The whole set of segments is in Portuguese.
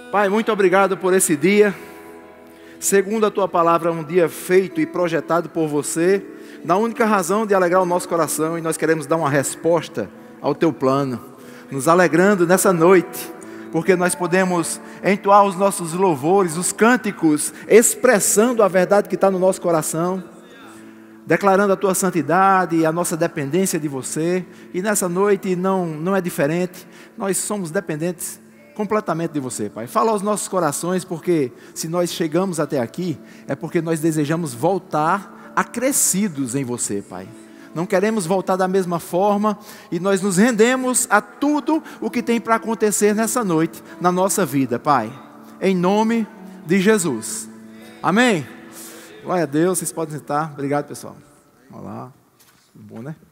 Pai, muito obrigado por esse dia. Segundo a Tua palavra, um dia feito e projetado por Você, na única razão de alegrar o nosso coração, e nós queremos dar uma resposta ao Teu plano, nos alegrando nessa noite, porque nós podemos entoar os nossos louvores, os cânticos, expressando a verdade que está no nosso coração, declarando a Tua santidade e a nossa dependência de Você. E nessa noite não é diferente, nós somos dependentes completamente de Você, Pai. Fala aos nossos corações, porque se nós chegamos até aqui, é porque nós desejamos voltar acrescidos em Você, Pai. Não queremos voltar da mesma forma, e nós nos rendemos a tudo o que tem para acontecer nessa noite, na nossa vida, Pai. Em nome de Jesus. Amém? Glória a Deus, vocês podem sentar. Obrigado, pessoal. Olá. Bom, né?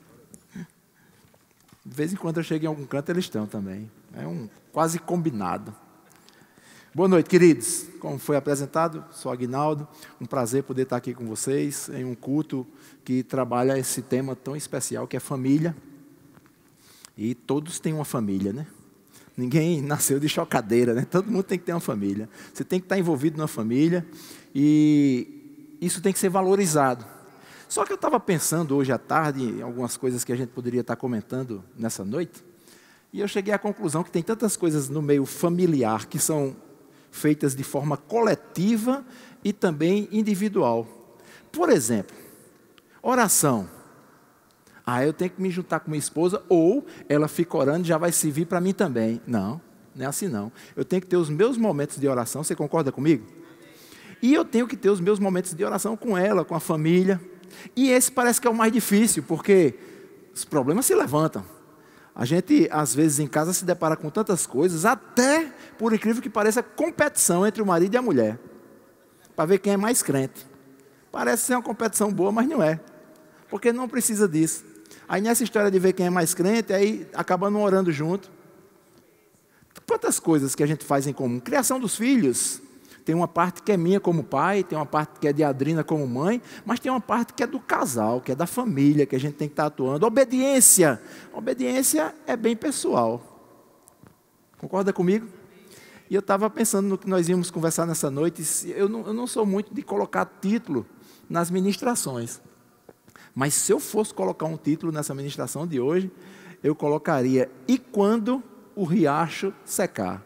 De vez em quando eu chego em algum canto, eles estão também. É um quase combinado. Boa noite, queridos. Como foi apresentado, sou Aguinaldo. Um prazer poder estar aqui com vocês em um culto que trabalha esse tema tão especial que é família. E todos têm uma família, né? Ninguém nasceu de chocadeira, né? Todo mundo tem que ter uma família. Você tem que estar envolvido numa família e isso tem que ser valorizado. Só que eu estava pensando hoje à tarde em algumas coisas que a gente poderia estar comentando nessa noite. E eu cheguei à conclusão que tem tantas coisas no meio familiar que são feitas de forma coletiva e também individual. Por exemplo, oração. Eu tenho que me juntar com minha esposa, ou ela fica orando e já vai servir para mim também. Não é assim não. Eu tenho que ter os meus momentos de oração, você concorda comigo? E eu tenho que ter os meus momentos de oração com ela, com a família. E esse parece que é o mais difícil, porque os problemas se levantam. A gente, às vezes, em casa se depara com tantas coisas, até, por incrível que pareça, competição entre o marido e a mulher, para ver quem é mais crente. Parece ser uma competição boa, mas não é, porque não precisa disso. Aí nessa história de ver quem é mais crente, aí acaba não orando junto. Quantas coisas que a gente faz em comum? Criação dos filhos. Tem uma parte que é minha como pai, tem uma parte que é de Adrina como mãe, mas tem uma parte que é do casal, que é da família, que a gente tem que estar atuando. Obediência. Obediência é bem pessoal. Concorda comigo? E eu estava pensando no que nós íamos conversar nessa noite. Eu não sou muito de colocar título nas ministrações. Mas se eu fosse colocar um título nessa ministração de hoje, eu colocaria: E quando o riacho secar?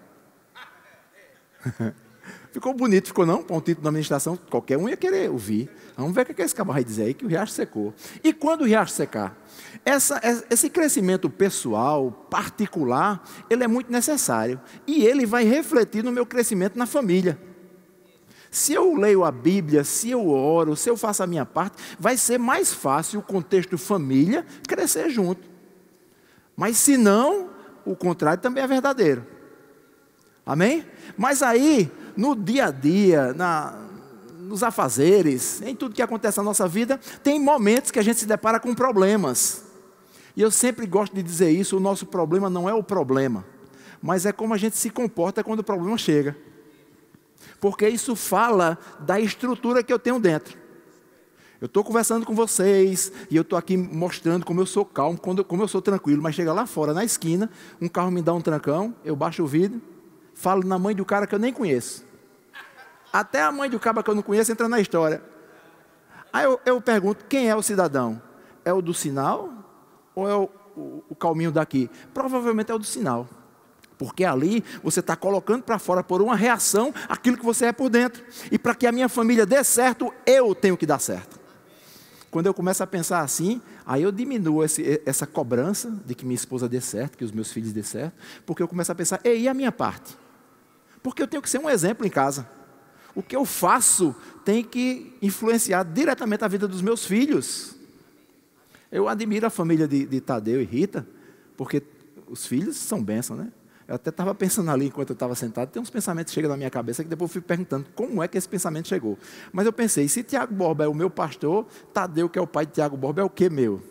Ficou bonito, ficou não? Para um título da administração, qualquer um ia querer ouvir. Vamos ver o que esse cabo vai dizer aí, que o riacho secou. E quando o riacho secar? Esse crescimento pessoal, particular, ele é muito necessário. E ele vai refletir no meu crescimento na família. Se eu leio a Bíblia, se eu oro, se eu faço a minha parte, vai ser mais fácil o contexto família crescer junto. Mas se não, o contrário também é verdadeiro. Amém? Mas aí, no dia a dia, nos afazeres, em tudo que acontece na nossa vida, tem momentos que a gente se depara com problemas. E eu sempre gosto de dizer isso: o nosso problema não é o problema, mas é como a gente se comporta quando o problema chega. Porque isso fala da estrutura que eu tenho dentro. Eu estou conversando com vocês, e eu estou aqui mostrando como eu sou calmo, como eu sou tranquilo, mas chega lá fora, na esquina, um carro me dá um trancão, eu baixo o vidro, falo na mãe do cara que eu nem conheço. Até a mãe do cara que eu não conheço entra na história. Aí eu pergunto: quem é o cidadão? É o do sinal ou é o calminho daqui? Provavelmente é o do sinal. Porque ali você está colocando para fora por uma reação aquilo que você é por dentro. E para que a minha família dê certo, eu tenho que dar certo. Quando eu começo a pensar assim, aí eu diminuo essa cobrança de que minha esposa dê certo, que os meus filhos dê certo, porque eu começo a pensar: e a minha parte? Porque eu tenho que ser um exemplo em casa. O que eu faço tem que influenciar diretamente a vida dos meus filhos. Eu admiro a família de Tadeu e Rita, porque os filhos são bênção, né? Eu até estava pensando ali, enquanto eu estava sentado, tem uns pensamentos que chegam na minha cabeça, que depois eu fico perguntando como é que esse pensamento chegou. Mas eu pensei: se Tiago Borba é o meu pastor, Tadeu, que é o pai de Tiago Borba, é o quê meu?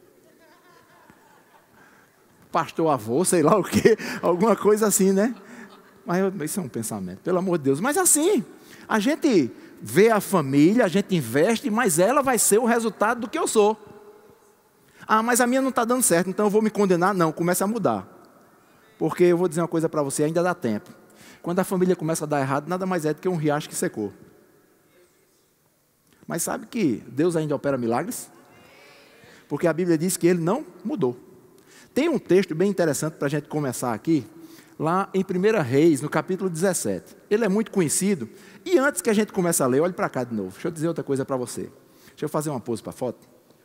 Pastor avô, sei lá o quê, alguma coisa assim, né? Mas isso é um pensamento, pelo amor de Deus. Mas assim, a gente vê a família, a gente investe, mas ela vai ser o resultado do que eu sou. Mas a minha não está dando certo, então eu vou me condenar? Não, comece a mudar. Porque eu vou dizer uma coisa para você, ainda dá tempo. quando a família começa a dar errado, nada mais é do que um riacho que secou. Mas sabe que Deus ainda opera milagres? Porque a Bíblia diz que Ele não mudou. Tem um texto bem interessante para a gente começar aqui, lá em 1 Reis, no capítulo 17. Ele é muito conhecido. E antes que a gente comece a ler, olhe para cá de novo. Deixa eu dizer outra coisa para você. Deixa eu fazer uma pose para a foto.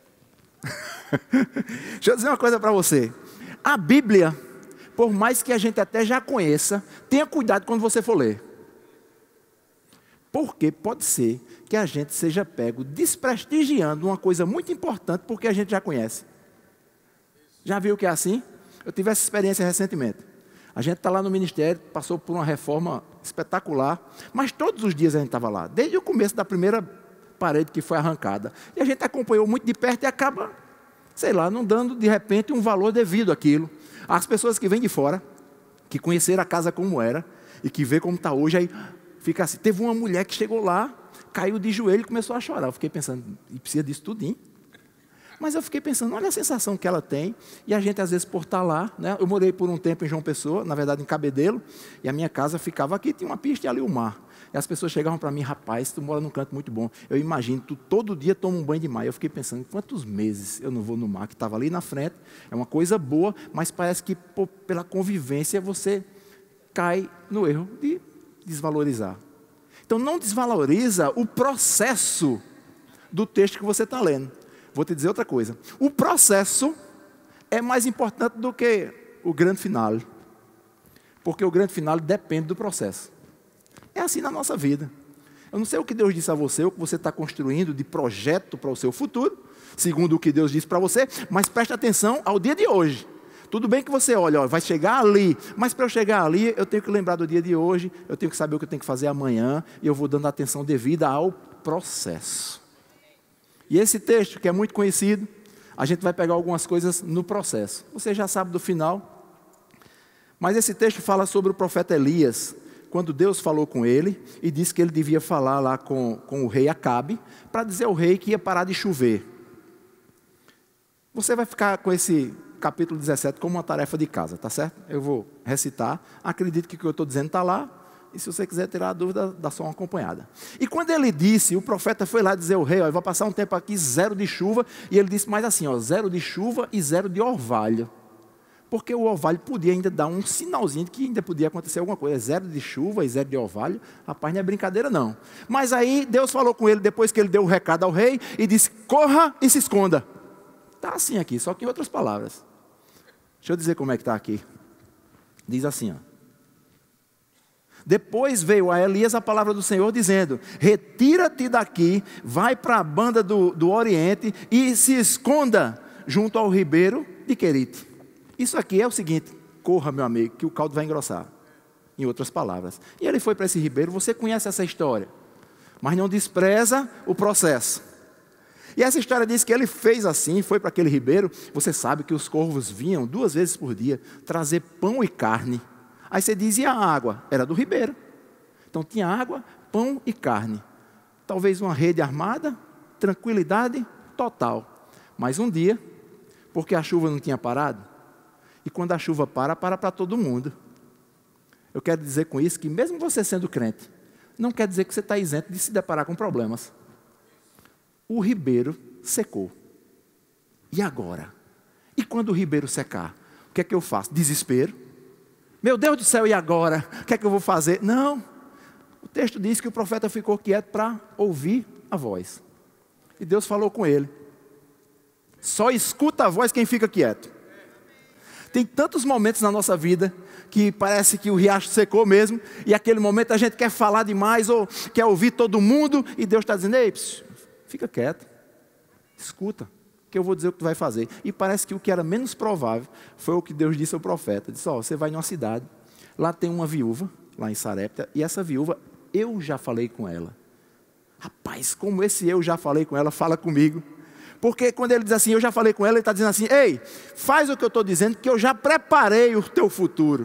Deixa eu dizer uma coisa para você. A Bíblia, por mais que a gente até já conheça, tenha cuidado quando você for ler. Porque pode ser que a gente seja pego desprestigiando uma coisa muito importante porque a gente já conhece. Já viu que é assim? Eu tive essa experiência recentemente. A gente está lá no ministério, passou por uma reforma espetacular, mas todos os dias a gente estava lá, desde o começo da primeira parede que foi arrancada. E a gente acompanhou muito de perto e acaba, sei lá, não dando de repente um valor devido àquilo. As pessoas que vêm de fora, que conheceram a casa como era, e que vê como está hoje, aí fica assim. Teve uma mulher que chegou lá, caiu de joelho e começou a chorar. Eu fiquei pensando, e precisa disso tudinho? Mas eu fiquei pensando, olha a sensação que ela tem, e a gente às vezes por estar lá, né? Eu morei por um tempo em João Pessoa, na verdade em Cabedelo, e a minha casa ficava aqui, tinha uma pista e ali o mar. E as pessoas chegavam para mim, rapaz, tu mora num canto muito bom. Eu imagino, tu todo dia toma um banho de mar. Eu fiquei pensando, quantos meses eu não vou no mar, que estava ali na frente, é uma coisa boa, mas parece que pela convivência você cai no erro de desvalorizar. Então não desvaloriza o processo do texto que você está lendo. Vou te dizer outra coisa. O processo é mais importante do que o grande final. Porque o grande final depende do processo. É assim na nossa vida. Eu não sei o que Deus disse a você, o que você está construindo de projeto para o seu futuro, segundo o que Deus disse para você, mas preste atenção ao dia de hoje. Tudo bem que você olha, ó, vai chegar ali, mas para eu chegar ali, eu tenho que lembrar do dia de hoje, eu tenho que saber o que eu tenho que fazer amanhã, e eu vou dando atenção devida ao processo. E esse texto, que é muito conhecido, a gente vai pegar algumas coisas no processo. Você já sabe do final. Mas esse texto fala sobre o profeta Elias, quando Deus falou com ele e disse que ele devia falar lá com o rei Acabe, para dizer ao rei que ia parar de chover. Você vai ficar com esse capítulo 17 como uma tarefa de casa, tá certo? Eu vou recitar. Acredito que o que eu estou dizendo está lá. E se você quiser tirar a dúvida, dá só uma acompanhada. E quando ele disse, o profeta foi lá dizer ao rei, ó, eu vou passar um tempo aqui, 0 de chuva. E ele disse mais assim, ó, 0 de chuva e 0 de orvalho. Porque o orvalho podia ainda dar um sinalzinho de que ainda podia acontecer alguma coisa. 0 de chuva e 0 de orvalho, rapaz, não é brincadeira não. Mas aí Deus falou com ele, depois que ele deu o recado ao rei, e disse, corra e se esconda. Está assim aqui, só que em outras palavras. Deixa eu dizer como é que está aqui. Diz assim, ó. Depois veio a Elias a palavra do Senhor dizendo, retira-te daqui, vai para a banda do Oriente e se esconda junto ao ribeiro de Querite. Isso aqui é o seguinte, corra meu amigo, que o caldo vai engrossar. Em outras palavras. E ele foi para esse ribeiro, você conhece essa história, mas não despreza o processo. E essa história diz que ele fez assim, foi para aquele ribeiro. Você sabe que os corvos vinham 2 vezes por dia trazer pão e carne. Aí você diz, e a água? Era do ribeiro. Então tinha água, pão e carne. Talvez uma rede armada, tranquilidade total. Mas um dia, porque a chuva não tinha parado, e quando a chuva para todo mundo. Eu quero dizer com isso que mesmo você sendo crente, não quer dizer que você está isento de se deparar com problemas. O ribeiro secou. E agora? E quando o ribeiro secar? O que é que eu faço? Desespero? Meu Deus do céu, e agora? O que é que eu vou fazer? Não. O texto diz que o profeta ficou quieto para ouvir a voz. E Deus falou com ele. Só escuta a voz quem fica quieto. Tem tantos momentos na nossa vida que parece que o riacho secou mesmo, e aquele momento a gente quer falar demais, ou quer ouvir todo mundo, e Deus está dizendo, ei, fica quieto, escuta, que eu vou dizer o que tu vai fazer. E parece que o que era menos provável foi o que Deus disse ao profeta. Disse, ó, você vai numa cidade, lá tem uma viúva, lá em Sarepta, e essa viúva, eu já falei com ela. Rapaz, como esse eu já falei com ela, fala comigo. Porque quando ele diz assim, eu já falei com ela, ele está dizendo assim, ei, faz o que eu estou dizendo, que eu já preparei o teu futuro.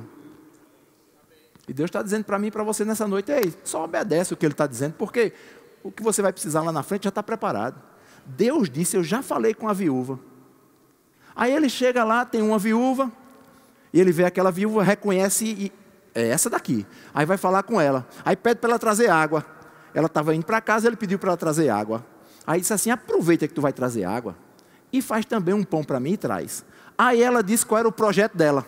E Deus está dizendo para mim e para você nessa noite, ei, só obedece o que ele está dizendo, porque o que você vai precisar lá na frente já está preparado. Deus disse, eu já falei com a viúva. Aí ele chega lá, tem uma viúva, e ele vê aquela viúva, reconhece é essa daqui. Aí vai falar com ela. Aí pede para ela trazer água. Ela estava indo para casa, ele pediu para ela trazer água. Aí disse assim, aproveita que tu vai trazer água e faz também um pão para mim e traz. Aí ela disse qual era o projeto dela.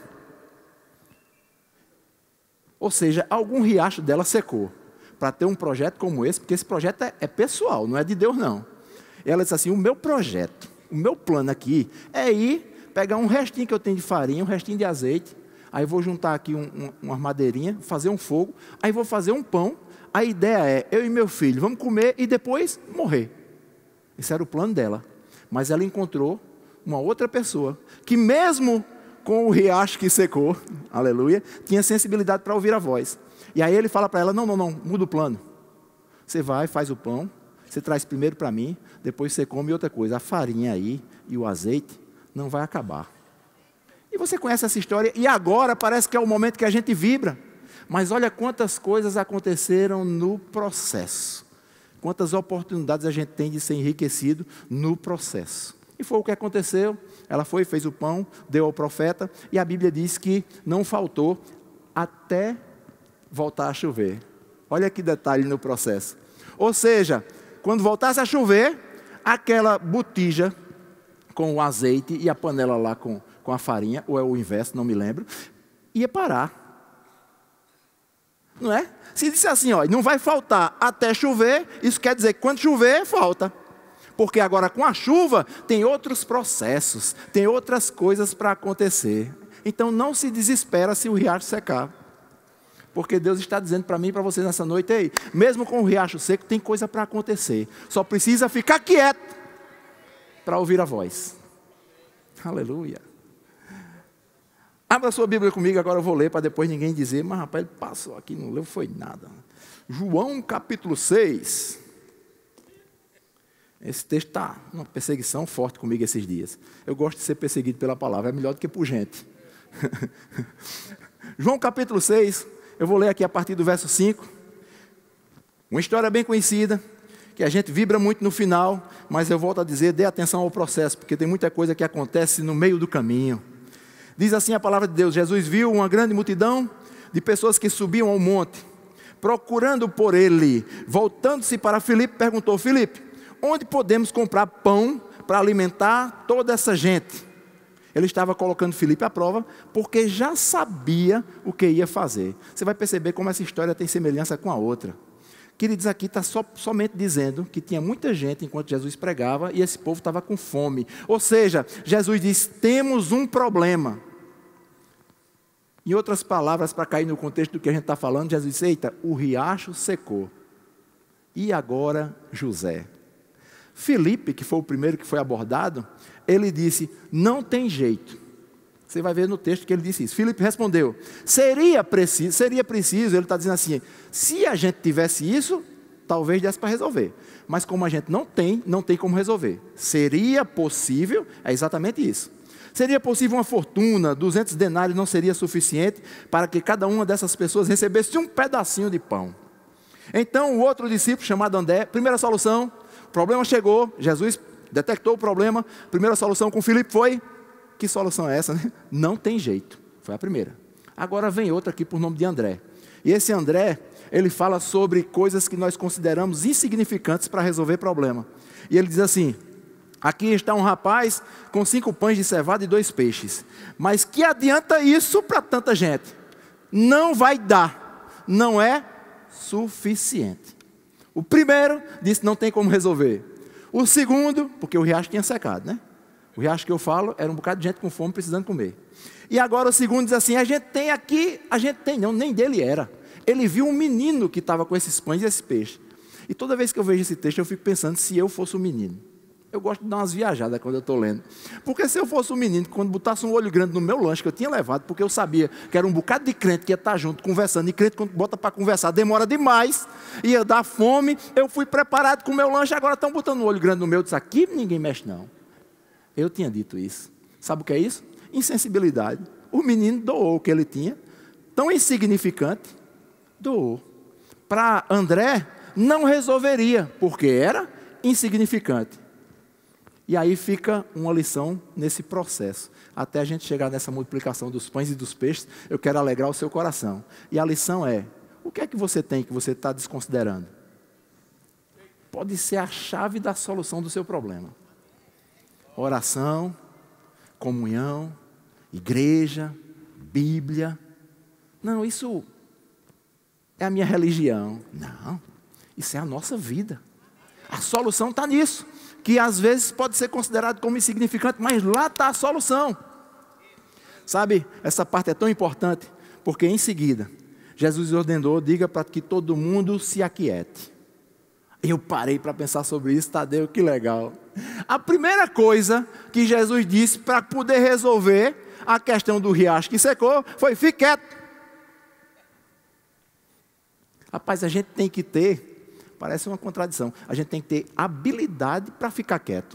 Ou seja, algum riacho dela secou. Para ter um projeto como esse, porque esse projeto é pessoal, não é de Deus não. Ela disse assim, o meu projeto, o meu plano aqui é ir pegar um restinho que eu tenho de farinha, um restinho de azeite, aí vou juntar aqui uma madeirinha, fazer um fogo, aí vou fazer um pão. A ideia é, eu e meu filho, vamos comer e depois morrer. Esse era o plano dela. Mas ela encontrou uma outra pessoa, que mesmo com o riacho que secou, aleluia, tinha sensibilidade para ouvir a voz. E aí ele fala para ela, não, muda o plano. Você vai, faz o pão, você traz primeiro para mim, depois você come outra coisa. A farinha aí e o azeite não vai acabar. E você conhece essa história, e agora parece que é o momento que a gente vibra. Mas olha quantas coisas aconteceram no processo. Quantas oportunidades a gente tem de ser enriquecido no processo. E foi o que aconteceu. Ela foi, fez o pão, deu ao profeta, e a Bíblia diz que não faltou até voltar a chover. Olha que detalhe no processo. Ou seja, quando voltasse a chover, aquela botija com o azeite e a panela lá com a farinha, ou é o inverso, não me lembro, ia parar. Não é? Se disse assim, ó, não vai faltar até chover, isso quer dizer que quando chover, falta. Porque agora com a chuva tem outros processos, tem outras coisas para acontecer. Então não se desespera se o riacho secar. Porque Deus está dizendo para mim e para você nessa noite, ei, mesmo com o riacho seco, tem coisa para acontecer. Só precisa ficar quieto para ouvir a voz. Aleluia. Abra a sua Bíblia comigo, agora eu vou ler para depois ninguém dizer, mas rapaz, ele passou aqui, não leu, foi nada. João capítulo 6. Esse texto está uma perseguição forte comigo esses dias. Eu gosto de ser perseguido pela palavra, é melhor do que por gente. João capítulo 6, eu vou ler aqui a partir do verso 5. Uma história bem conhecida, que a gente vibra muito no final, mas eu volto a dizer, dê atenção ao processo, porque tem muita coisa que acontece no meio do caminho. Diz assim a palavra de Deus, Jesus viu uma grande multidão de pessoas que subiam ao monte, procurando por ele. Voltando-se para Filipe, perguntou, Filipe, onde podemos comprar pão para alimentar toda essa gente? Ele estava colocando Filipe à prova, porque já sabia o que ia fazer. Você vai perceber como essa história tem semelhança com a outra. Queridos, aqui está somente dizendo que tinha muita gente enquanto Jesus pregava, e esse povo estava com fome. Ou seja, Jesus diz, temos um problema. Em outras palavras, para cair no contexto do que a gente está falando, Jesus disse, eita, o riacho secou. E agora José? Filipe, que foi o primeiro que foi abordado, ele disse, não tem jeito. Você vai ver no texto que ele disse isso. Filipe respondeu, seria preciso, ele está dizendo assim, se a gente tivesse isso, talvez desse para resolver. Mas como a gente não tem como resolver. Seria possível, é exatamente isso. Seria possível uma fortuna, 200 denários não seria suficiente para que cada uma dessas pessoas recebesse um pedacinho de pão. Então o outro discípulo chamado André, primeira solução, o problema chegou, Jesus detectou o problema, primeira solução com Filipe foi, que solução é essa, né? Não tem jeito, foi a primeira. Agora vem outra aqui por nome de André. E esse André, ele fala sobre coisas que nós consideramos insignificantes para resolver problema. E ele diz assim, aqui está um rapaz com 5 pães de cevada e 2 peixes. Mas que adianta isso para tanta gente? Não vai dar, não é suficiente. O primeiro disse não tem como resolver. O segundo, porque o riacho tinha secado, né? O riacho que eu falo era um bocado de gente com fome precisando comer. E agora o segundo diz assim, não, nem dele era. Ele viu um menino que estava com esses pães e esse peixe. E toda vez que eu vejo esse texto, eu fico pensando se eu fosse um menino. Eu gosto de dar umas viajadas quando eu estou lendo. Porque se eu fosse um menino, quando botasse um olho grande no meu lanche que eu tinha levado, porque eu sabia que era um bocado de crente que ia estar junto, conversando, e crente quando bota para conversar demora demais, ia dar fome, eu fui preparado com o meu lanche, agora estão botando um olho grande no meu, eu disse, aqui ninguém mexe não. Eu tinha dito isso. Sabe o que é isso? Insensibilidade. O menino doou o que ele tinha, tão insignificante, doou. Para André, não resolveria, porque era insignificante. E aí fica uma lição nesse processo. Até a gente chegar nessa multiplicação dos pães e dos peixes, eu quero alegrar o seu coração. E a lição é, o que é que você tem que você está desconsiderando? Pode ser a chave da solução do seu problema. Oração, comunhão, igreja, Bíblia. Não, isso é a minha religião. Não, isso é a nossa vida. A solução está nisso, que às vezes pode ser considerado como insignificante, mas lá está a solução. Sabe, essa parte é tão importante, porque em seguida, Jesus ordenou, diga para que todo mundo se aquiete. Eu parei para pensar sobre isso, Tadeu, que legal. A primeira coisa que Jesus disse para poder resolver a questão do riacho que secou, foi fique quieto. Rapaz, a gente tem que ter, parece uma contradição, a gente tem que ter habilidade para ficar quieto.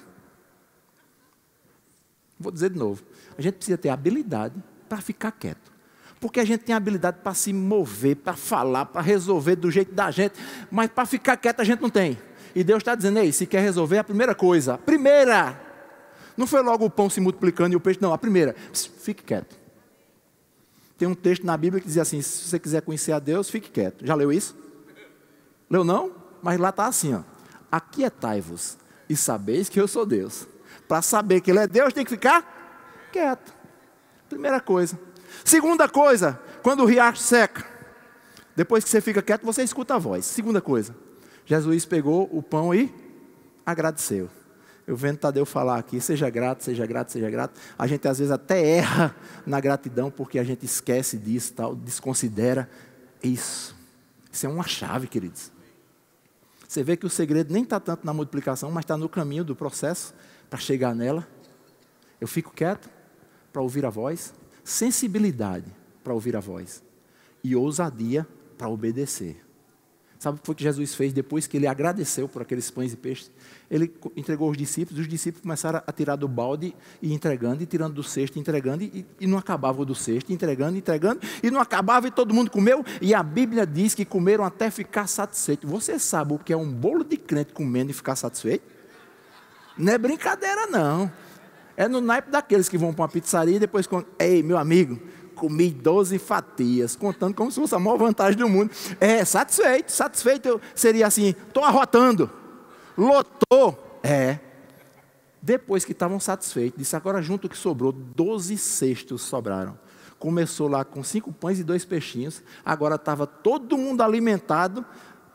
Vou dizer de novo, a gente precisa ter habilidade para ficar quieto. Porque a gente tem habilidade para se mover, para falar, para resolver do jeito da gente, mas para ficar quieto a gente não tem. E Deus está dizendo, ei, se quer resolver, a primeira coisa, não foi logo o pão se multiplicando e o peixe, não, a primeira, fique quieto. Tem um texto na Bíblia que diz assim, se você quiser conhecer a Deus, fique quieto. Já leu isso? Leu não? Mas lá está assim, ó, aquietai-vos e sabeis que eu sou Deus. Para saber que Ele é Deus, tem que ficar quieto. Primeira coisa. Segunda coisa, quando o riacho seca, depois que você fica quieto, você escuta a voz. Segunda coisa, Jesus pegou o pão e agradeceu. Eu vendo Tadeu falar aqui, seja grato, seja grato, seja grato. A gente às vezes até erra na gratidão, porque a gente esquece disso, tal, desconsidera isso. Isso é uma chave, queridos. Você vê que o segredo nem está tanto na multiplicação, mas está no caminho do processo para chegar nela. Eu fico quieto para ouvir a voz. Sensibilidade para ouvir a voz e ousadia para obedecer. Sabe o que foi que Jesus fez depois que Ele agradeceu por aqueles pães e peixes? Ele entregou os discípulos começaram a tirar do balde e entregando, e tirando do cesto, entregando, e não acabava o do cesto, entregando, e não acabava, e todo mundo comeu, e a Bíblia diz que comeram até ficar satisfeito. Você sabe o que é um bolo de crente comendo e ficar satisfeito? Não é brincadeira não. É no naipe daqueles que vão para uma pizzaria e depois contam, ei, meu amigo, comi 12 fatias, contando como se fosse a maior vantagem do mundo. Satisfeito seria assim, estou arrotando, lotou. Depois que estavam satisfeitos, disse, agora junto o que sobrou, 12 cestos sobraram. Começou lá com 5 pães e 2 peixinhos, agora estava todo mundo alimentado,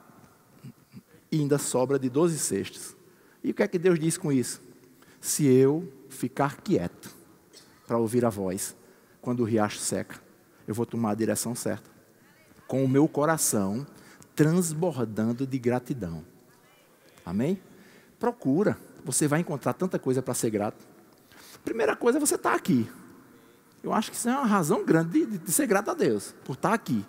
e ainda sobra de 12 cestos. E o que é que Deus diz com isso? Se eu ficar quieto para ouvir a voz, quando o riacho seca, eu vou tomar a direção certa, com o meu coração transbordando de gratidão. Amém? Procura, você vai encontrar tanta coisa para ser grato. Primeira coisa é você estar aqui. Eu acho que isso é uma razão grande de ser grato a Deus, por estar aqui.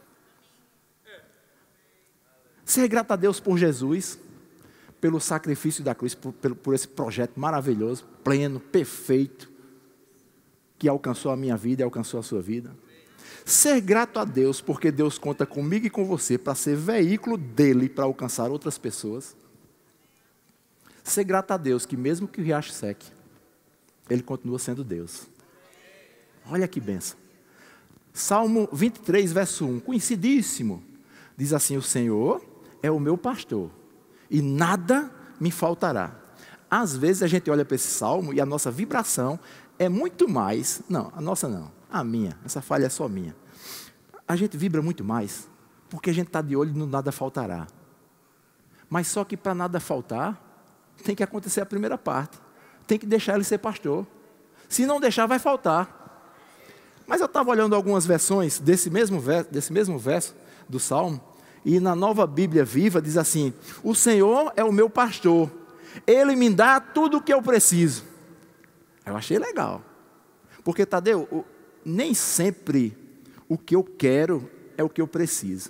Ser grato a Deus por Jesus, pelo sacrifício da cruz, por esse projeto maravilhoso, pleno, perfeito, que alcançou a minha vida e alcançou a sua vida. Ser grato a Deus, porque Deus conta comigo e com você para ser veículo dele para alcançar outras pessoas. Ser grato a Deus, que mesmo que o riacho seque, Ele continua sendo Deus. Olha que bênção. Salmo 23, verso 1, conhecidíssimo. Diz assim, o Senhor é o meu pastor e nada me faltará. Às vezes a gente olha para esse salmo e a nossa vibração é muito mais, não, a nossa não, a minha, essa falha é só minha. A gente vibra muito mais, porque a gente está de olho no nada faltará. Mas só que para nada faltar, tem que acontecer a primeira parte, tem que deixar ele ser pastor. Se não deixar, vai faltar. Mas eu estava olhando algumas versões desse mesmo verso do salmo, e na Nova Bíblia Viva diz assim, o Senhor é o meu pastor, Ele me dá tudo o que eu preciso. Eu achei legal, porque Tadeu, nem sempre o que eu quero é o que eu preciso.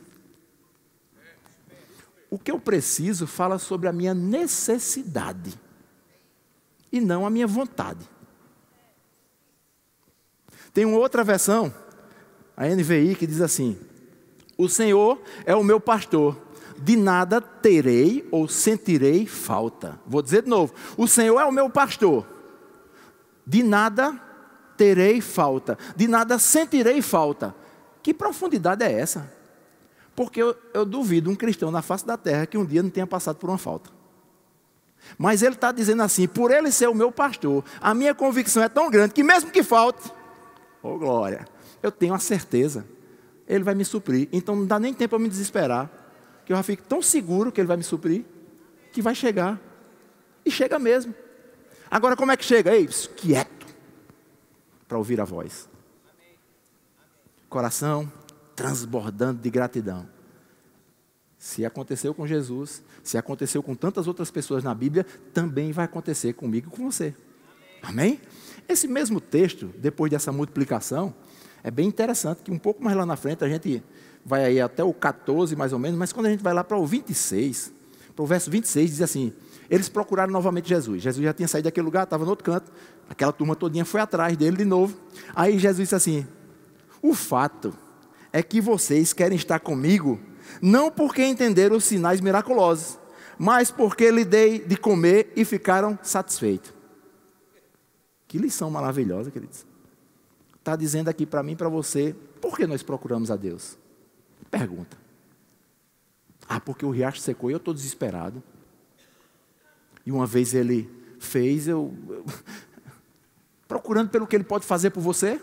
O que eu preciso fala sobre a minha necessidade, e não a minha vontade. Tem uma outra versão, a NVI, que diz assim, o Senhor é o meu pastor, de nada terei ou sentirei falta. Vou dizer de novo, o Senhor é o meu pastor, de nada terei falta, de nada sentirei falta. Que profundidade é essa? Porque eu duvido um cristão na face da terra que um dia não tenha passado por uma falta. Mas ele está dizendo assim, por ele ser o meu pastor, a minha convicção é tão grande que mesmo que falte, oh glória, eu tenho a certeza, ele vai me suprir. Então não dá nem tempo para me desesperar, que eu já fico tão seguro que ele vai me suprir, que vai chegar. E chega mesmo. Agora como é que chega? Ei, quieto, para ouvir a voz. Coração transbordando de gratidão. Se aconteceu com Jesus, se aconteceu com tantas outras pessoas na Bíblia, também vai acontecer comigo e com você. Amém? Esse mesmo texto, depois dessa multiplicação, é bem interessante, que um pouco mais lá na frente, a gente vai aí até o 14 mais ou menos, mas quando a gente vai lá para o 26, para o verso 26, diz assim, eles procuraram novamente Jesus. Jesus já tinha saído daquele lugar, estava no outro canto, aquela turma todinha foi atrás dele de novo. Aí Jesus disse assim, o fato é que vocês querem estar comigo, não porque entenderam os sinais miraculosos, mas porque lhe dei de comer e ficaram satisfeitos. Que lição maravilhosa, queridos. Está dizendo aqui para mim e para você, por que nós procuramos a Deus? Pergunta. Ah, porque o riacho secou e eu estou desesperado. E uma vez ele fez, procurando pelo que ele pode fazer por você.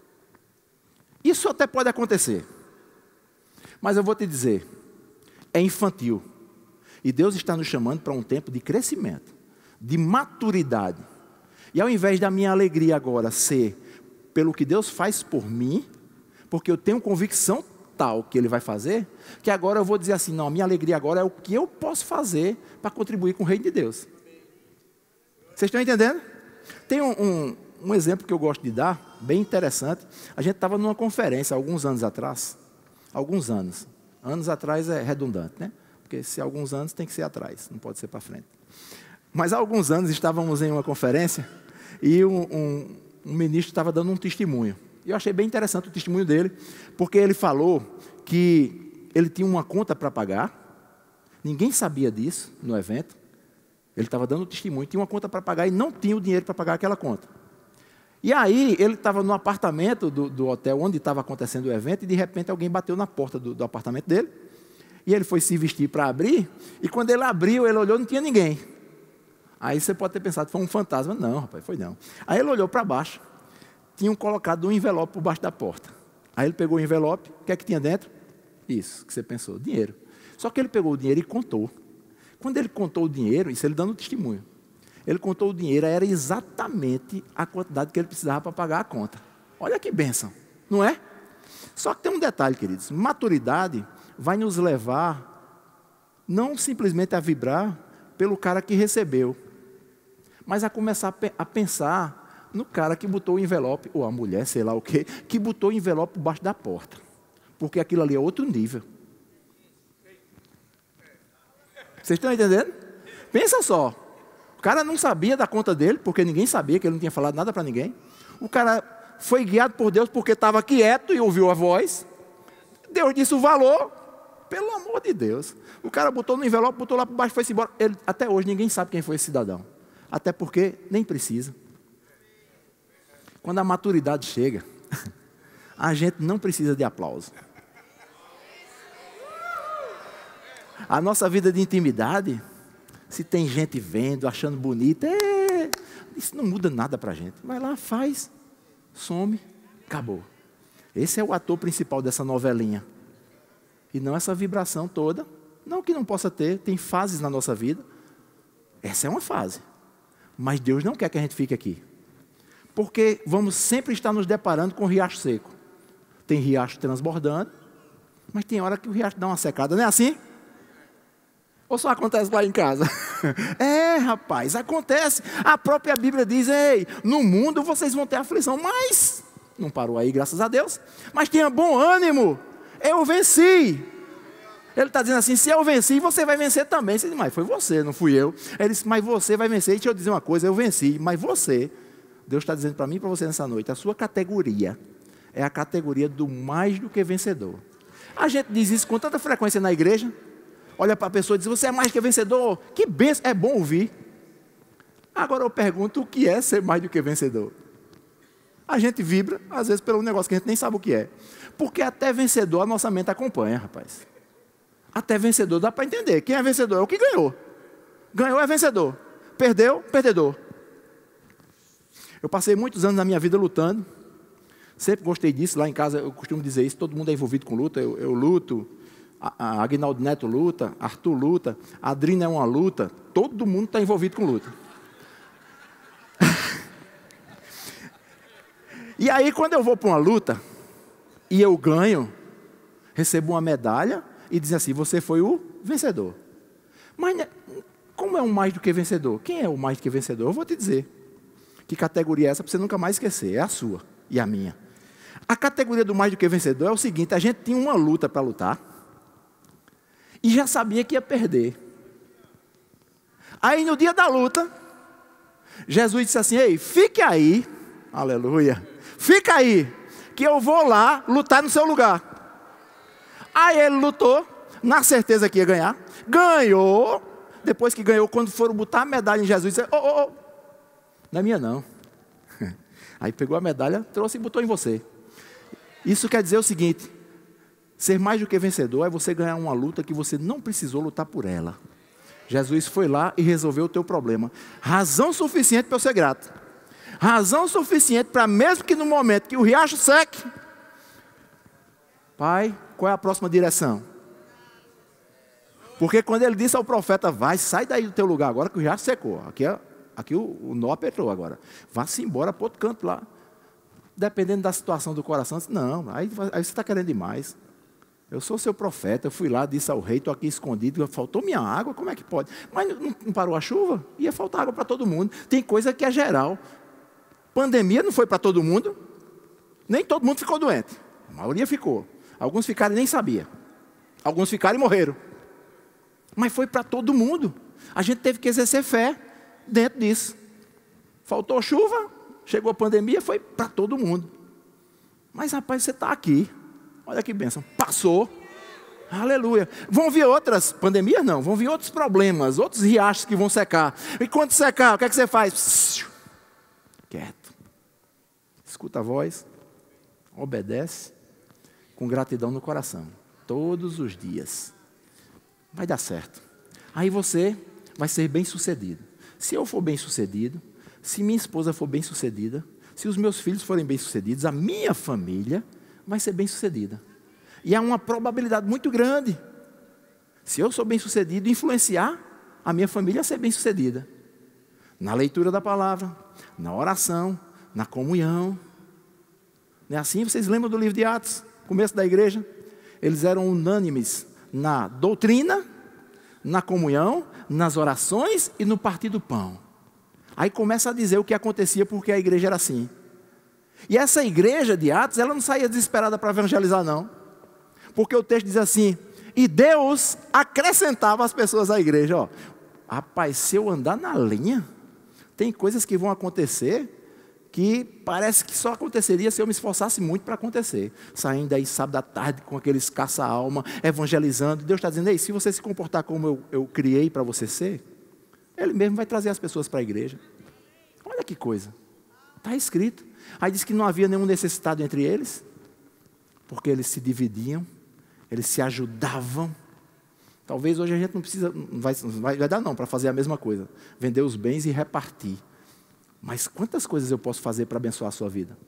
Isso até pode acontecer. Mas eu vou te dizer, é infantil. E Deus está nos chamando para um tempo de crescimento, de maturidade. E ao invés da minha alegria agora ser pelo que Deus faz por mim, porque eu tenho convicção tal que Ele vai fazer, que agora eu vou dizer assim, não, a minha alegria agora é o que eu posso fazer para contribuir com o reino de Deus. Vocês estão entendendo? Tem um exemplo que eu gosto de dar, bem interessante. A gente estava numa conferência alguns anos atrás. Alguns anos. Anos atrás é redundante, né? Porque se alguns anos tem que ser atrás, não pode ser para frente. Mas há alguns anos estávamos em uma conferência e um ministro estava dando um testemunho. E eu achei bem interessante o testemunho dele, porque ele falou que ele tinha uma conta para pagar, ninguém sabia disso no evento, ele estava dando testemunho, tinha uma conta para pagar e não tinha o dinheiro para pagar aquela conta. E aí, ele estava no apartamento do hotel onde estava acontecendo o evento, e de repente alguém bateu na porta do apartamento dele, e ele foi se vestir para abrir, e quando ele abriu, ele olhou, não tinha ninguém. Aí você pode ter pensado que foi um fantasma. Não, rapaz, foi não. Aí ele olhou para baixo, tinham colocado um envelope por baixo da porta. Aí ele pegou o envelope, o que é que tinha dentro? Isso que você pensou, dinheiro. Só que ele pegou o dinheiro e contou. Quando ele contou o dinheiro, isso ele dando testemunho, ele contou o dinheiro, era exatamente a quantidade que ele precisava para pagar a conta. Olha que bênção, não é? Só que tem um detalhe, queridos. Maturidade vai nos levar não simplesmente a vibrar pelo cara que recebeu, mas a começar a pensar no cara que botou o envelope, ou a mulher, sei lá o quê, que botou o envelope por baixo da porta. Porque aquilo ali é outro nível. Vocês estão entendendo? Pensa só. O cara não sabia da conta dele, porque ninguém sabia, que ele não tinha falado nada para ninguém. O cara foi guiado por Deus porque estava quieto e ouviu a voz. Deus disse o valor. Pelo amor de Deus. O cara botou no envelope, botou lá por baixo e foi-se embora. Até hoje ninguém sabe quem foi esse cidadão. Até porque nem precisa. Quando a maturidade chega, a gente não precisa de aplauso. A nossa vida de intimidade, se tem gente vendo, achando bonito, isso não muda nada para a gente. Vai lá, faz, some, acabou. Esse é o ator principal dessa novelinha. E não essa vibração toda. Não que não possa ter, tem fases na nossa vida. Essa é uma fase. Mas Deus não quer que a gente fique aqui. Porque vamos sempre estar nos deparando com riacho seco. Tem riacho transbordando, mas tem hora que o riacho dá uma secada, não é assim? Ou só acontece lá em casa? É, rapaz, acontece. A própria Bíblia diz, ei, no mundo vocês vão ter aflição, mas não parou aí, graças a Deus. Mas tenha bom ânimo, eu venci. Ele está dizendo assim, se eu venci, você vai vencer também. Você diz, mas foi você, não fui eu. Ele disse, mas você vai vencer. E deixa eu dizer uma coisa, eu venci, mas você, Deus está dizendo para mim e para você nessa noite, a sua categoria é a categoria do mais do que vencedor. A gente diz isso com tanta frequência na igreja. olha para a pessoa e diz, você é mais que vencedor. Que benção, é bom ouvir. Agora eu pergunto, o que é ser mais do que vencedor? A gente vibra, às vezes, pelo negócio que a gente nem sabe o que é. Porque até vencedor a nossa mente acompanha, rapaz. Até vencedor dá para entender. Quem é vencedor é o que ganhou. Ganhou é vencedor. Perdeu, perdedor. Eu passei muitos anos na minha vida lutando. Sempre gostei disso. Lá em casa eu costumo dizer isso. Todo mundo é envolvido com luta. Eu luto. A Aguinaldo Neto luta. Arthur luta. A Adrina é uma luta. Todo mundo está envolvido com luta. E aí quando eu vou para uma luta e eu ganho, recebo uma medalha e dizem assim, você foi o vencedor. Mas como é um mais do que vencedor? Quem é o mais do que vencedor? Eu vou te dizer. Que categoria é essa para você nunca mais esquecer? É a sua e a minha. A categoria do mais do que vencedor é o seguinte, a gente tinha uma luta para lutar e já sabia que ia perder. Aí no dia da luta, Jesus disse assim, ei, fique aí, aleluia, fica aí, que eu vou lá lutar no seu lugar. Aí ele lutou, na certeza que ia ganhar, ganhou. Depois que ganhou, quando foram botar a medalha em Jesus, disse, não é minha não. Aí pegou a medalha, trouxe e botou em você. Isso quer dizer o seguinte, ser mais do que vencedor é você ganhar uma luta que você não precisou lutar por ela. Jesus foi lá e resolveu o teu problema. Razão suficiente para eu ser grato. Razão suficiente para mesmo que no momento que o riacho seque, Pai, qual é a próxima direção? Porque quando ele disse ao profeta, vai, sai daí do teu lugar agora que o riacho secou. Aqui o nó apertou agora. Vá-se embora para outro canto lá. Dependendo da situação do coração, não, aí você está querendo demais. Eu sou seu profeta, eu fui lá, disse ao rei, estou aqui escondido, faltou minha água, como é que pode? Mas não parou a chuva? Ia faltar água para todo mundo. Tem coisa que é geral. Pandemia não foi para todo mundo, nem todo mundo ficou doente. A maioria ficou. Alguns ficaram e nem sabia. Alguns ficaram e morreram. Mas foi para todo mundo. A gente teve que exercer fé dentro disso. Faltou chuva, chegou a pandemia, foi para todo mundo. Mas rapaz, você está aqui. Olha que bênção. Passou. Aleluia. Vão vir outras pandemias? Não. Vão vir outros problemas, outros riachos que vão secar. E quando secar, o que é que você faz? Quieto. Escuta a voz. Obedece. Com gratidão no coração. Todos os dias. Vai dar certo. Aí você vai ser bem sucedido. Se eu for bem sucedido, se minha esposa for bem sucedida, se os meus filhos forem bem sucedidos, a minha família vai ser bem sucedida. E há uma probabilidade muito grande, se eu sou bem sucedido, influenciar a minha família a ser bem sucedida. Na leitura da palavra, na oração, na comunhão. Não é assim? Vocês lembram do livro de Atos? Começo da igreja? Eles eram unânimes na doutrina, na comunhão, nas orações e no partir do pão. Aí começa a dizer o que acontecia porque a igreja era assim. E essa igreja de Atos, ela não saía desesperada para evangelizar não. Porque o texto diz assim, e Deus acrescentava as pessoas à igreja. Ó, rapaz, se eu andar na linha, tem coisas que vão acontecer que parece que só aconteceria se eu me esforçasse muito para acontecer. Saindo aí sábado à tarde com aqueles caça-alma, evangelizando. Deus está dizendo, ei, se você se comportar como eu criei para você ser, Ele mesmo vai trazer as pessoas para a igreja. Olha que coisa. Está escrito. Aí diz que não havia nenhum necessitado entre eles, porque eles se dividiam, eles se ajudavam. Talvez hoje a gente não precisa, não vai dar não para fazer a mesma coisa. Vender os bens e repartir. Mas quantas coisas eu posso fazer para abençoar a sua vida?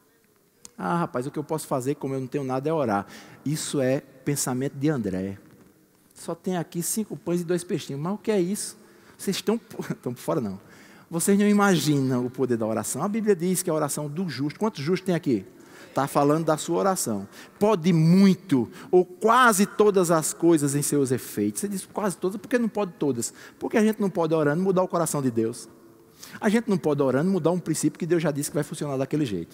Ah, rapaz, o que eu posso fazer, como eu não tenho nada, é orar. Isso é pensamento de André. Só tem aqui 5 pães e 2 peixinhos. Mas o que é isso? Vocês estão por fora, não. Vocês não imaginam o poder da oração. A Bíblia diz que a oração do justo. Quantos justos tem aqui? Está falando da sua oração. Pode muito, ou quase todas as coisas em seus efeitos. Você diz quase todas, porque não pode todas? Porque a gente não pode orando mudar o coração de Deus. A gente não pode orando mudar um princípio que Deus já disse que vai funcionar daquele jeito.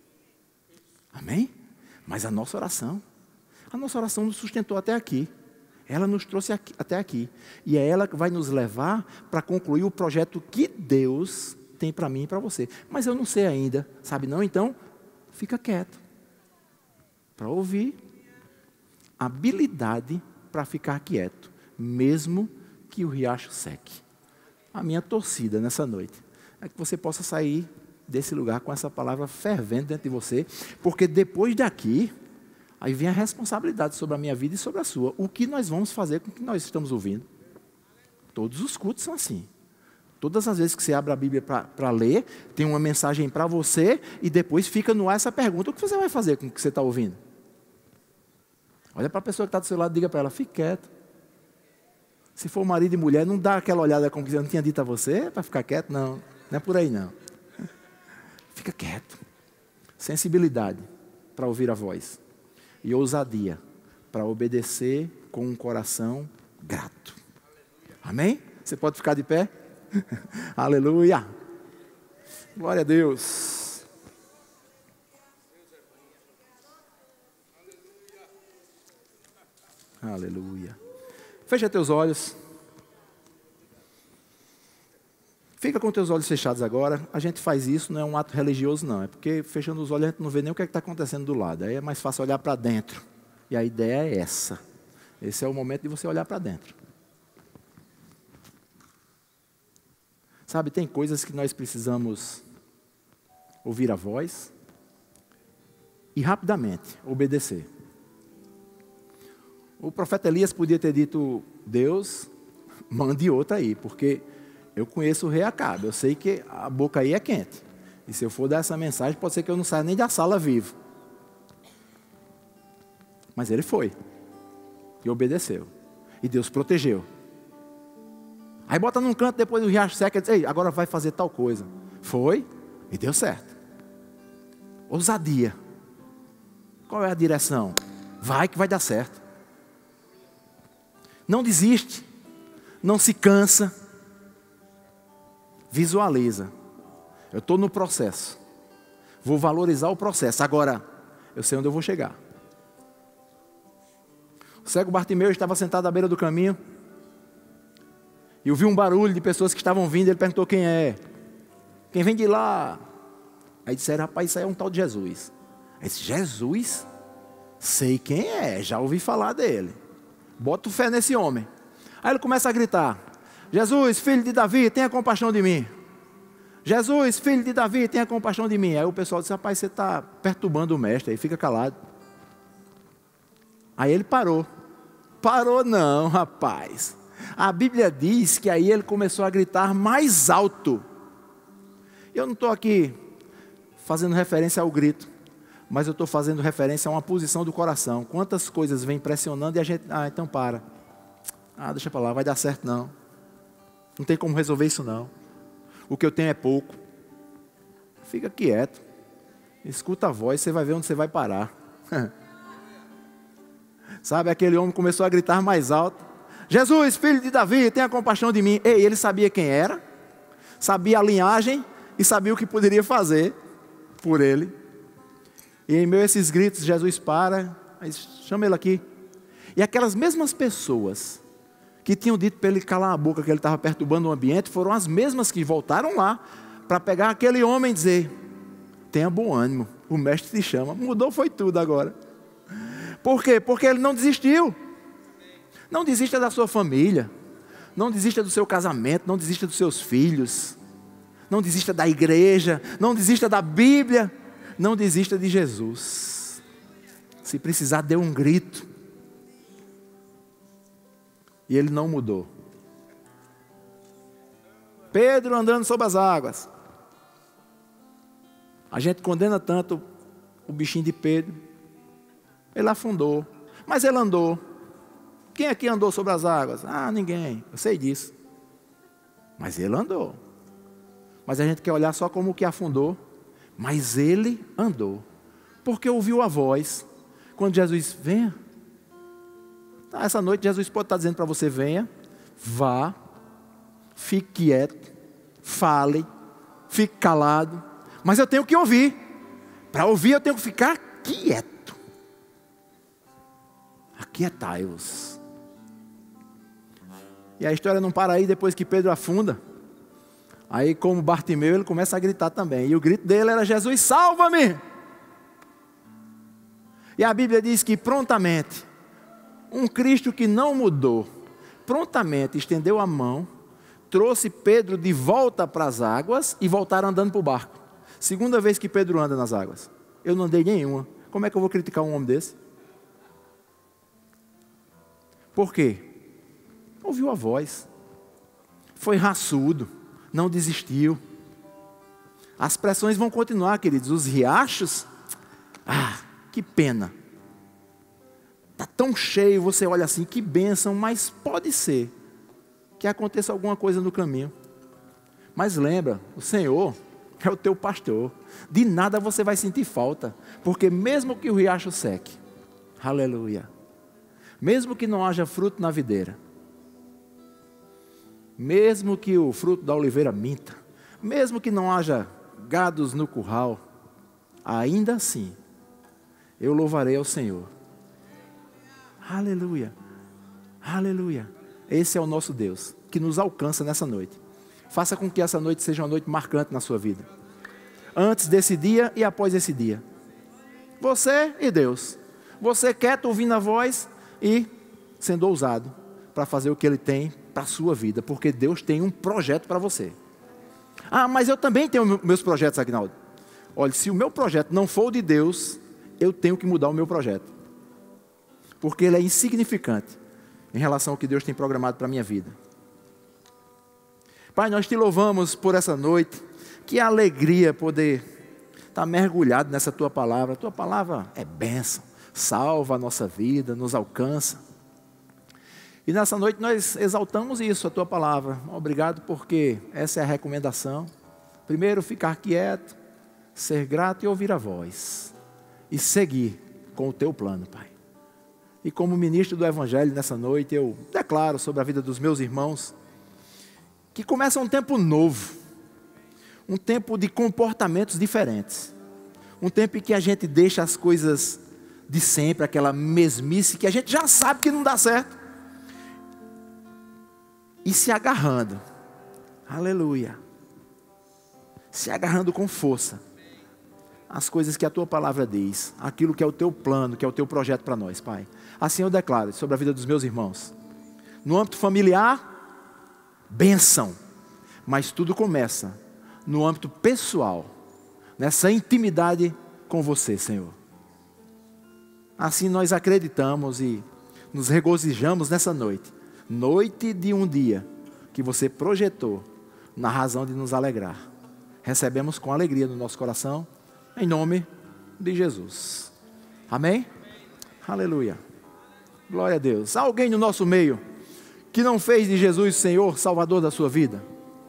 Amém? Mas a nossa oração nos sustentou até aqui. Ela nos trouxe até aqui. E é ela que vai nos levar para concluir o projeto que Deus tem para mim e para você. Mas eu não sei ainda, sabe não? Então, fica quieto. Para ouvir. Habilidade para ficar quieto. mesmo que o riacho seque. A minha torcida nessa noite é que você possa sair desse lugar com essa palavra fervendo dentro de você, porque depois daqui, aí vem a responsabilidade sobre a minha vida e sobre a sua. O que nós vamos fazer com o que nós estamos ouvindo? Todos os cultos são assim. Todas as vezes que você abre a Bíblia para ler, tem uma mensagem para você e depois fica no ar essa pergunta: o que você vai fazer com o que você está ouvindo? Olha para a pessoa que está do seu lado e diga para ela: fique quieto. Se for marido e mulher, não dá aquela olhada como que eu não tinha dito a você, para ficar quieto, não. Não é por aí, não. Fica quieto. Sensibilidade para ouvir a voz. E ousadia para obedecer com um coração grato. Amém? Você pode ficar de pé? Aleluia. Glória a Deus. Aleluia. Fecha teus olhos. Fica com teus olhos fechados agora. A gente faz isso, não é um ato religioso não. É porque fechando os olhos a gente não vê nem o que está acontecendo do lado. Aí é mais fácil olhar para dentro. E a ideia é essa. Esse é o momento de você olhar para dentro. Sabe, tem coisas que nós precisamos ouvir a voz e rapidamente obedecer. O profeta Elias podia ter dito: Deus, mande outra aí, porque eu conheço o rei Acabe, eu sei que a boca aí é quente. E se eu for dar essa mensagem, pode ser que eu não saia nem da sala vivo. Mas ele foi e obedeceu. E Deus protegeu. Aí bota num canto depois do riacho seca e diz: ei, agora vai fazer tal coisa. Foi e deu certo. Ousadia. Qual é a direção? Vai que vai dar certo. Não desiste. Não se cansa. Visualiza. Eu estou no processo. Vou valorizar o processo. Agora, eu sei onde eu vou chegar. O cego Bartimeu estava sentado à beira do caminho. E ouviu um barulho de pessoas que estavam vindo. Ele perguntou: quem é? Quem vem de lá? Aí disseram: rapaz, isso aí é um tal de Jesus. Aí disse: Jesus? Sei quem é, já ouvi falar dele. Bota fé nesse homem. Aí ele começa a gritar: Jesus, filho de Davi, tenha compaixão de mim. Jesus, filho de Davi, tenha compaixão de mim. Aí o pessoal disse: rapaz, você está perturbando o mestre, aí fica calado. Aí ele parou. Parou não, rapaz. A Bíblia diz que aí ele começou a gritar mais alto. Eu não estou aqui fazendo referência ao grito, mas eu estou fazendo referência a uma posição do coração. Quantas coisas vêm pressionando e a gente: então para. Deixa para lá, vai dar certo não. Não tem como resolver isso não. O que eu tenho é pouco. Fica quieto. Escuta a voz, você vai ver onde você vai parar. Sabe, aquele homem começou a gritar mais alto: Jesus, filho de Davi, tenha compaixão de mim. Ei, ele sabia quem era, sabia a linhagem e sabia o que poderia fazer por ele. E em meio a esses gritos, Jesus para, aí chama ele aqui. E aquelas mesmas pessoas que tinham dito para ele calar a boca, que ele estava perturbando o ambiente, foram as mesmas que voltaram lá para pegar aquele homem e dizer: tenha bom ânimo, o mestre te chama. Mudou foi tudo agora. Por quê? Porque ele não desistiu. Não desista da sua família, não desista do seu casamento, não desista dos seus filhos, não desista da igreja, não desista da Bíblia, não desista de Jesus. Se precisar, dê um grito. E ele não mudou. Pedro andando sobre as águas. A gente condena tanto o bichinho de Pedro. Ele afundou, mas ele andou. Quem aqui andou sobre as águas? Ninguém, eu sei disso. Mas ele andou. Mas a gente quer olhar só como que afundou. Mas ele andou. Porque ouviu a voz. Quando Jesus: venha. Essa noite Jesus pode estar dizendo para você: venha, vá, fique quieto, fale, fique calado. Mas eu tenho que ouvir. Para ouvir eu tenho que ficar quieto. Aquietai-vos. E a história não para aí. Depois que Pedro afunda, aí como Bartimeu, ele começa a gritar também. E o grito dele era: Jesus, salva-me! E a Bíblia diz que prontamente, um Cristo que não mudou, prontamente estendeu a mão, trouxe Pedro de volta para as águas e voltaram andando para o barco. Segunda vez que Pedro anda nas águas. Eu não andei nenhuma. Como é que eu vou criticar um homem desse? Por quê? Ouviu a voz. Foi raçudo. Não desistiu. As pressões vão continuar, queridos. Os riachos, que pena. Está tão cheio, você olha assim, que bênção, mas pode ser que aconteça alguma coisa no caminho. Mas lembra, o Senhor é o teu pastor. De nada você vai sentir falta, porque mesmo que o riacho seque, aleluia, mesmo que não haja fruto na videira, mesmo que o fruto da oliveira minta, mesmo que não haja gados no curral, ainda assim, eu louvarei ao Senhor. Aleluia, aleluia. Esse é o nosso Deus, que nos alcança nessa noite. Faça com que essa noite seja uma noite marcante na sua vida. Antes desse dia e após esse dia. Você e Deus. Você quieto, ouvindo a voz e sendo ousado para fazer o que Ele tem para a sua vida. Porque Deus tem um projeto para você. Mas eu também tenho meus projetos, Aguinaldo. Olha, se o meu projeto não for o de Deus, eu tenho que mudar o meu projeto. Porque ele é insignificante em relação ao que Deus tem programado para a minha vida. Pai, nós te louvamos por essa noite. Que alegria poder estar mergulhado nessa tua palavra. A tua palavra é bênção, salva a nossa vida, nos alcança. E nessa noite nós exaltamos isso, a tua palavra. Obrigado porque essa é a recomendação. Primeiro, ficar quieto, ser grato e ouvir a voz. E seguir com o teu plano, Pai. E como ministro do Evangelho nessa noite, eu declaro sobre a vida dos meus irmãos, que começa um tempo novo, um tempo de comportamentos diferentes, um tempo em que a gente deixa as coisas de sempre, aquela mesmice que a gente já sabe que não dá certo, e se agarrando, aleluia, se agarrando com força, as coisas que a tua palavra diz, aquilo que é o teu plano, que é o teu projeto para nós, Pai. Assim eu declaro sobre a vida dos meus irmãos. No âmbito familiar, bênção. Mas tudo começa no âmbito pessoal, nessa intimidade com você, Senhor. Assim nós acreditamos e nos regozijamos nessa noite. Noite de um dia que você projetou na razão de nos alegrar. Recebemos com alegria no nosso coração, em nome de Jesus. Amém? Aleluia. Glória a Deus. Há alguém no nosso meio que não fez de Jesus Senhor, Salvador da sua vida?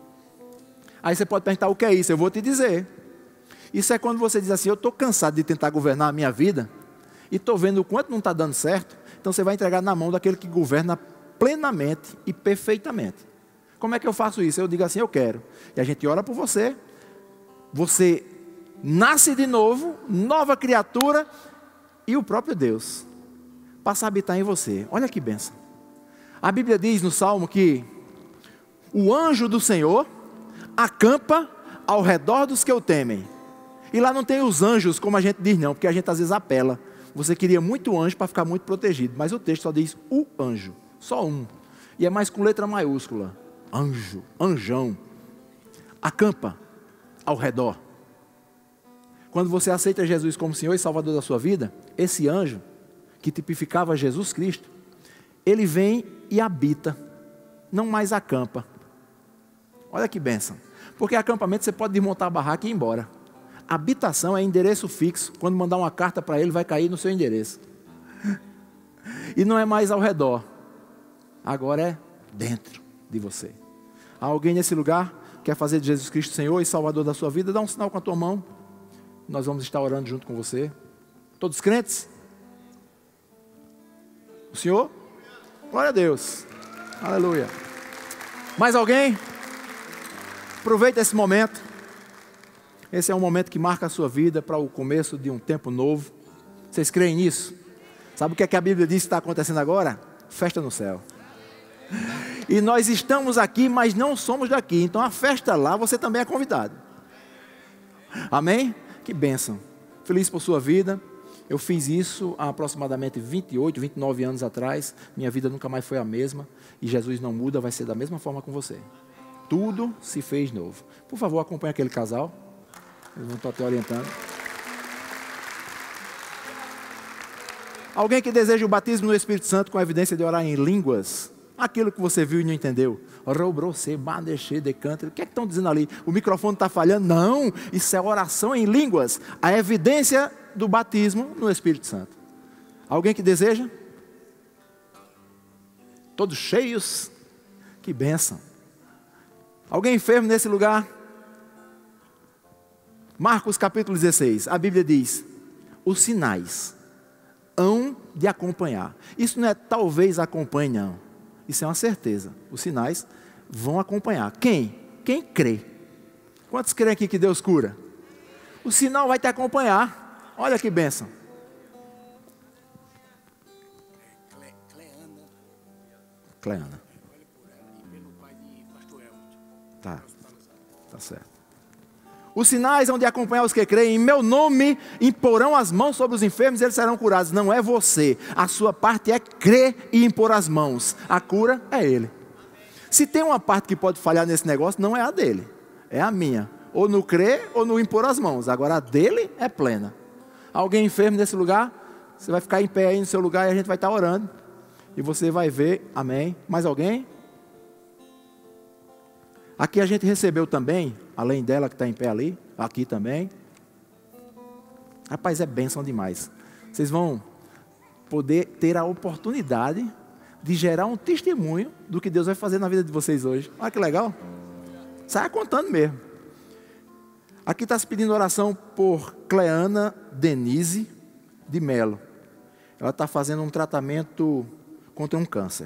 Aí você pode perguntar, o que é isso? Eu vou te dizer. Isso é quando você diz assim, eu estou cansado de tentar governar a minha vida, e estou vendo o quanto não está dando certo, então você vai entregar na mão daquele que governa plenamente e perfeitamente. Como é que eu faço isso? Eu digo assim, eu quero. E a gente ora por você, você nasce de novo, nova criatura, e o próprio Deus passa a habitar em você. Olha que bênção. A Bíblia diz no Salmo que o anjo do Senhor acampa ao redor dos que o temem. E lá não tem os anjos, como a gente diz não, porque a gente às vezes apela. Você queria muito anjo para ficar muito protegido, mas o texto só diz o anjo, só um. E é mais com letra maiúscula. Anjo, anjão. Acampa ao redor. Quando você aceita Jesus como Senhor e Salvador da sua vida, esse anjo, que tipificava Jesus Cristo, ele vem e habita, não mais acampa. Olha que bênção. Porque acampamento você pode desmontar a barraca e ir embora. Habitação é endereço fixo. Quando mandar uma carta para ele, vai cair no seu endereço. E não é mais ao redor. Agora é dentro de você. Há alguém nesse lugar que quer fazer de Jesus Cristo Senhor e Salvador da sua vida? Dá um sinal com a tua mão. Nós vamos estar orando junto com você. Todos crentes? O Senhor? Glória a Deus. Aleluia. Mais alguém? Aproveita esse momento. Esse é um momento que marca a sua vida para o começo de um tempo novo. Vocês creem nisso? Sabe o que é que a Bíblia diz que está acontecendo agora? Festa no céu. E nós estamos aqui, mas não somos daqui. Então a festa lá, você também é convidado. Amém? Que bênção. Feliz por sua vida. Eu fiz isso há aproximadamente 28, 29 anos atrás. Minha vida nunca mais foi a mesma. E Jesus não muda, vai ser da mesma forma com você. Tudo se fez novo. Por favor, acompanhe aquele casal. Eu não estou te orientando. Alguém que deseja o batismo no Espírito Santo com a evidência de orar em línguas? Aquilo que você viu e não entendeu. O que é que estão dizendo ali? O microfone está falhando? Não, isso é oração em línguas. A evidência do batismo no Espírito Santo. Alguém que deseja? Todos cheios? Que bênção. Alguém enfermo nesse lugar? Marcos capítulo 16, a Bíblia diz: os sinais hão de acompanhar. Isso não é talvez acompanhe, não. Isso é uma certeza. Os sinais vão acompanhar. Quem? Quem crê. Quantos creem aqui que Deus cura? O sinal vai te acompanhar. Olha que bênção. Cleana. Tá certo. Os sinais hão de acompanhar os que creem. Em meu nome imporão as mãos sobre os enfermos e eles serão curados. Não é você. A sua parte é crer e impor as mãos. A cura é Ele. Se tem uma parte que pode falhar nesse negócio, não é a dele. É a minha. Ou no crer ou no impor as mãos. Agora a dele é plena. Alguém enfermo nesse lugar? Você vai ficar em pé aí no seu lugar e a gente vai estar orando. E você vai ver. Amém. Mais alguém? Aqui a gente recebeu também, além dela que está em pé ali, aqui também. Rapaz, é bênção demais. Vocês vão poder ter a oportunidade de gerar um testemunho do que Deus vai fazer na vida de vocês hoje. Olha que legal. Saia contando mesmo. Aqui está se pedindo oração por Cleana Denise de Melo. Ela está fazendo um tratamento contra um câncer.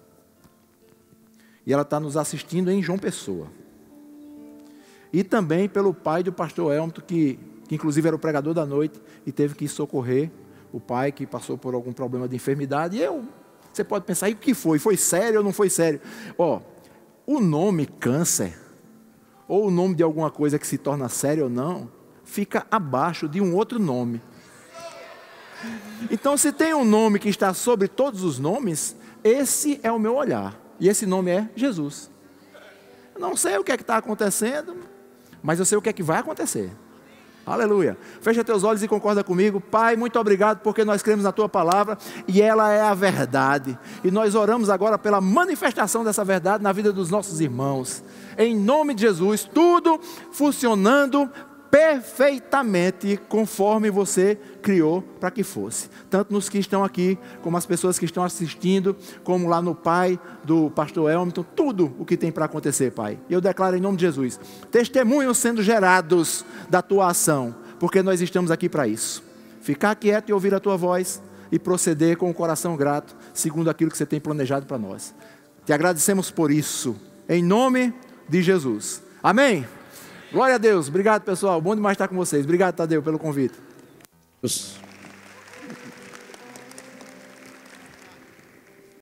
E ela está nos assistindo em João Pessoa. E também pelo pai do pastor Elmito, que inclusive era o pregador da noite, e teve que socorrer o pai que passou por algum problema de enfermidade. E você pode pensar, e o que foi? Foi sério ou não foi sério? O nome câncer, ou o nome de alguma coisa que se torna sério ou não, fica abaixo de um outro nome. Então, se tem um nome que está sobre todos os nomes, esse é o meu olhar. E esse nome é Jesus. Eu não sei o que é que está acontecendo, mas eu sei o que é que vai acontecer. Aleluia. Fecha teus olhos e concorda comigo. Pai, muito obrigado porque nós cremos na Tua palavra e ela é a verdade. E nós oramos agora pela manifestação dessa verdade na vida dos nossos irmãos. Em nome de Jesus, tudo funcionando perfeitamente conforme você criou para que fosse. Tanto nos que estão aqui, como as pessoas que estão assistindo, como lá no pai do pastor Elmito, tudo o que tem para acontecer, Pai. E eu declaro em nome de Jesus, testemunhos sendo gerados da Tua ação, porque nós estamos aqui para isso. Ficar quieto e ouvir a Tua voz e proceder com o coração grato, segundo aquilo que você tem planejado para nós. Te agradecemos por isso, em nome de Jesus. Amém? Glória a Deus. Obrigado, pessoal. Bom demais estar com vocês. Obrigado, Tadeu, pelo convite.